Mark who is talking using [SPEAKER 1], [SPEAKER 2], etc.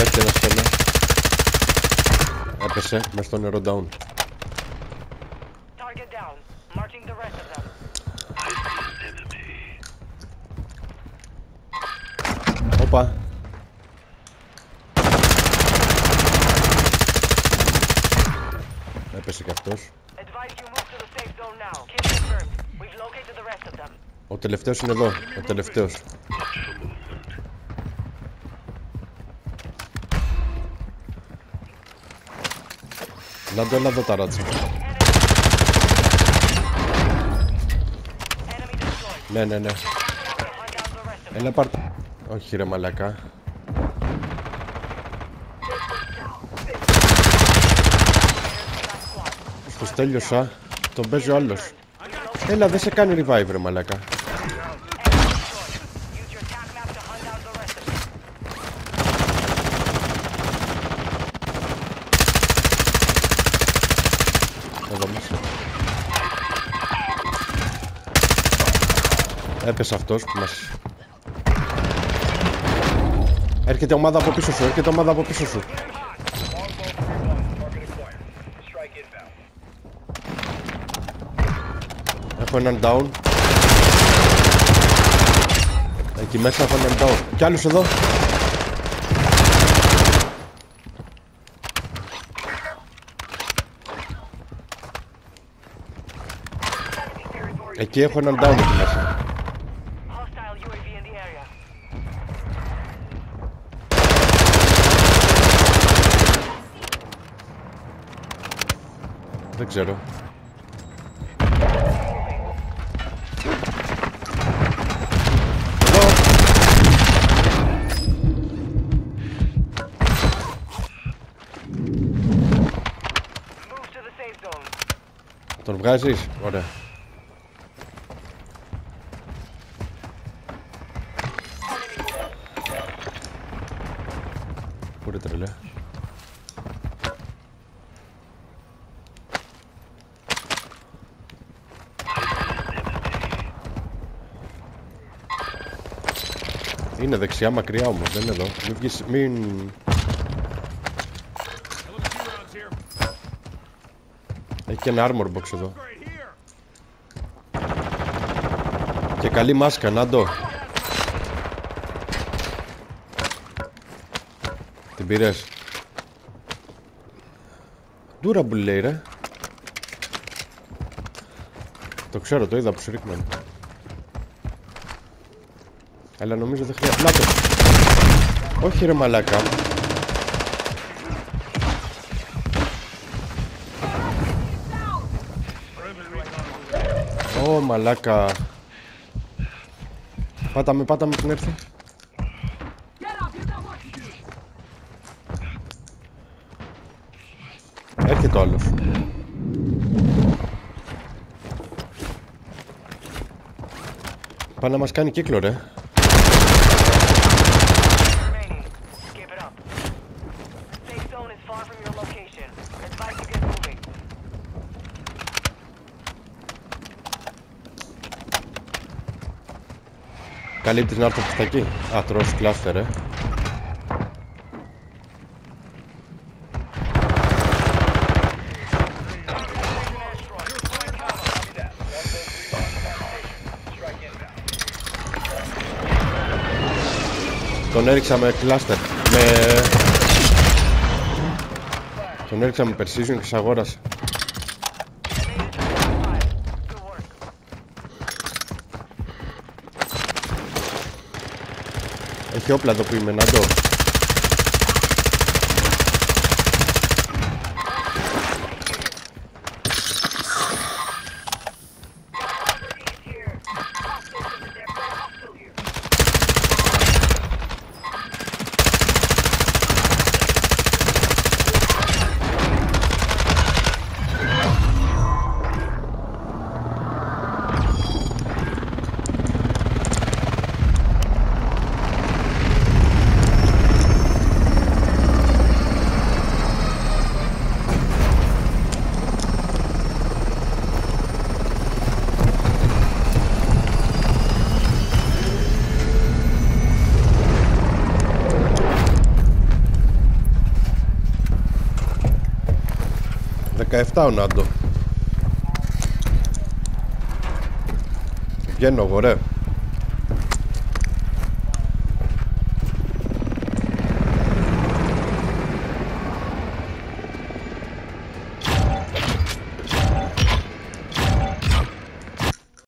[SPEAKER 1] Υπάρχει ένα στέλνα. Έπεσε μες στο νερό down. Όπα. Έπεσε κι αυτός. Ο τελευταίος είναι εδώ. Ο τελευταίος. Να το έλα εδώ τα ράτσα. Ναι, ναι, ναι. Έλα πάρτα. Όχι ρε μαλακά. Στους τέλειωσα. Τον παίζει ο άλλος. Έλα δεν σε κάνει revive ρε μαλακά. Εδώ μέσα. Έπεσε αυτός που μας... Έρχεται ομάδα από πίσω σου, έρχεται ομάδα από πίσω σου. Έχω έναν down. Εκεί μέσα έχω έναν down. Κι άλλους εδώ. Εκεί έχω έναν down εκεί μέσα. Δεν ξέρω. Εδώ. Τον βγάζεις? Ωραία. Πού ρε τρελέ. Είναι δεξιά μακριά όμως, δεν είναι εδώ. Μην βγεις, μην... Έχει και ένα armor box εδώ. Και καλή μάσκα, να το. Την πήρες? Durable λέει ρε. Το ξέρω, το είδα που σου ρίχνανε. Αλλά νομίζω δεν χρειάζεται. Να το. Όχι ρε μαλάκα. Ω μαλάκα. Πάτα με την έρθει. Έρχεται ο άλλος. Πάει να μας κάνει κύκλο ρε. Καλύπτεις να έρθω προς τα εκεί. Α, τρως κλάστερ ρε. Τον έριξα με κλάστερ. Τον έριξα με precision και σ' αγόρασα. Έχει όπλα εδώ που είμαι, να το. 17 ο Νάντο. Βγαίνω εγώ ρε.